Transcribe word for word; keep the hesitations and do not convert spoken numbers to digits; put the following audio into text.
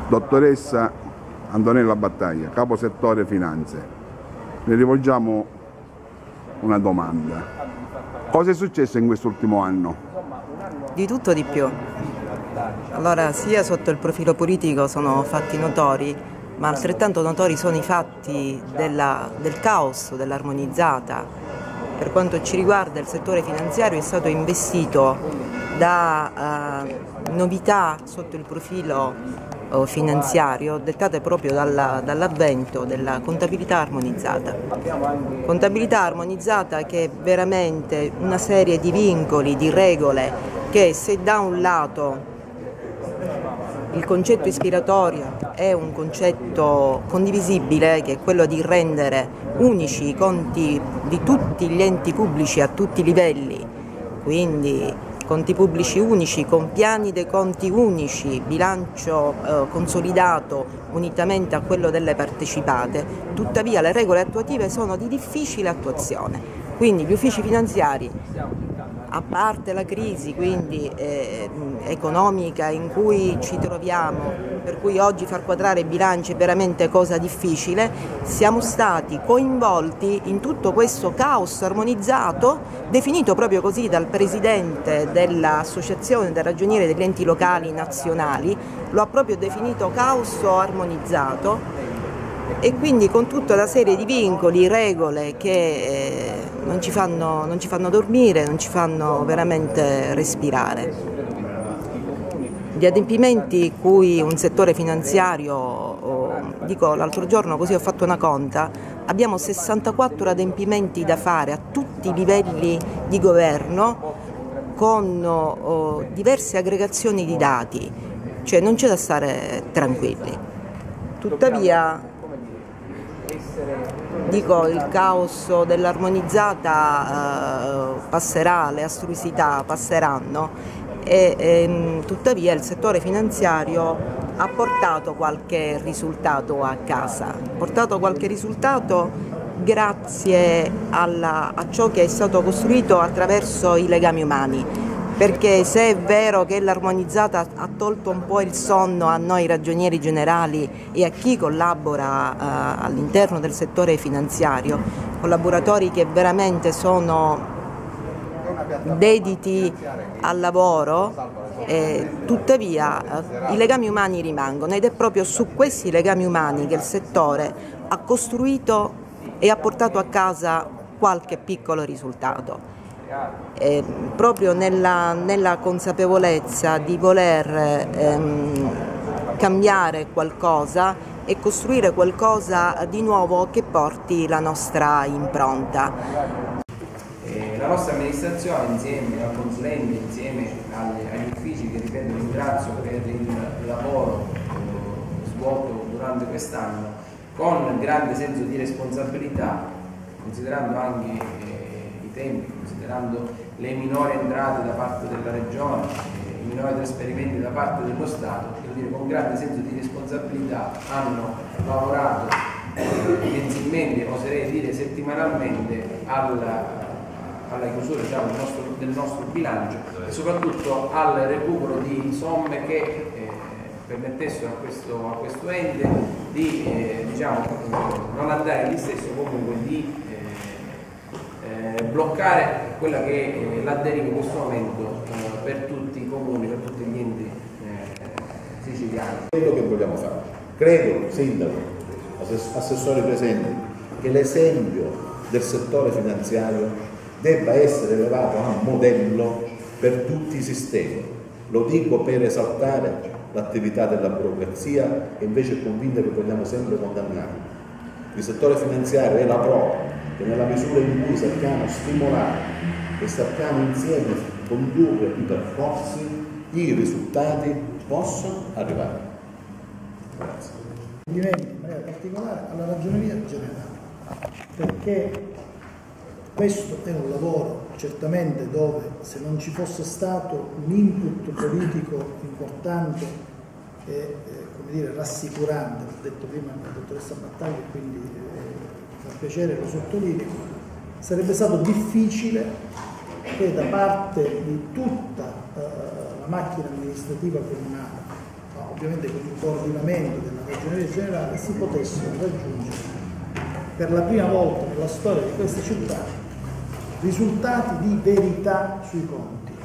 Dottoressa Antonella Battaglia, capo settore finanze, le rivolgiamo una domanda. Cosa è successo in quest'ultimo anno? Di tutto di più. Allora, sia sotto il profilo politico sono fatti notori, ma altrettanto notori sono i fatti della, del caos, dell'armonizzata. Per quanto ci riguarda, il settore finanziario è stato investito da uh, novità sotto il profilo finanziario dettate proprio dall'avvento della contabilità armonizzata. Contabilità armonizzata che è veramente una serie di vincoli, di regole che, se da un lato il concetto ispiratorio è un concetto condivisibile, che è quello di rendere unici i conti di tutti gli enti pubblici a tutti i livelli, quindi conti pubblici unici con piani dei conti unici, bilancio eh, consolidato unitamente a quello delle partecipate, tuttavia le regole attuative sono di difficile attuazione. Quindi gli uffici finanziari, a parte la crisi quindi eh, economica in cui ci troviamo, per cui oggi far quadrare i bilanci è veramente cosa difficile, siamo stati coinvolti in tutto questo caos armonizzato, definito proprio così dal presidente dell'Associazione dei Ragionieri degli Enti Locali Nazionali, lo ha proprio definito caos armonizzato, e quindi con tutta una serie di vincoli, regole che eh, non ci fanno, non ci fanno dormire, non ci fanno veramente respirare. Gli adempimenti cui un settore finanziario, oh, dico l'altro giorno così ho fatto una conta, abbiamo sessantaquattro adempimenti da fare a tutti i livelli di governo con oh, diverse aggregazioni di dati, cioè non c'è da stare tranquilli. Tuttavia, dico, il caos dell'armonizzata eh, passerà, le astruosità passeranno e, e tuttavia il settore finanziario ha portato qualche risultato a casa, ha portato qualche risultato grazie alla, a ciò che è stato costruito attraverso i legami umani. Perché se è vero che l'armonizzata ha tolto un po' il sonno a noi ragionieri generali e a chi collabora uh, all'interno del settore finanziario, collaboratori che veramente sono dediti al lavoro, eh, tuttavia uh, i legami umani rimangono, ed è proprio su questi legami umani che il settore ha costruito e ha portato a casa qualche piccolo risultato. Eh, proprio nella, nella consapevolezza di voler ehm, cambiare qualcosa e costruire qualcosa di nuovo che porti la nostra impronta. Eh, la nostra amministrazione, insieme al consulente, insieme agli, agli uffici che ripeto ringrazio per il lavoro eh, svolto durante quest'anno, con grande senso di responsabilità, considerando anche eh, i tempi, considerando le minori entrate da parte della Regione, eh, i minori trasferimenti da parte dello Stato, devo dire, con grande senso di responsabilità hanno lavorato eh, mensilmente, oserei dire settimanalmente, alla, alla chiusura, diciamo, del, nostro, del nostro bilancio e soprattutto al recupero di somme che eh, permettessero a questo, a questo ente di eh, diciamo, non andare lì stesso, comunque di Eh, bloccare quella che è la deriva in questo momento eh, per tutti i comuni, per tutti gli enti eh, siciliani. Quello che vogliamo fare, credo, sindaco, assessori presenti, che l'esempio del settore finanziario debba essere elevato a modello per tutti i sistemi. Lo dico per esaltare l'attività della burocrazia, che invece è convinta che vogliamo sempre condannare. Il settore finanziario è la prova che nella misura in cui sappiamo stimolare e sappiamo insieme condurre i percorsi, i risultati possono arrivare. Grazie. Complimenti in maniera particolare alla Ragioneria Generale, perché questo è un lavoro certamente dove, se non ci fosse stato un input politico importante e eh, come dire, rassicurante, l'ho detto prima la dottoressa Battaglia, quindi eh, fa piacere, lo sottolineo, sarebbe stato difficile che da parte di tutta eh, la macchina amministrativa comunale, ovviamente con il coordinamento della Ragioneria Generale, si potessero raggiungere per la prima volta nella storia di questa città risultati di verità sui conti.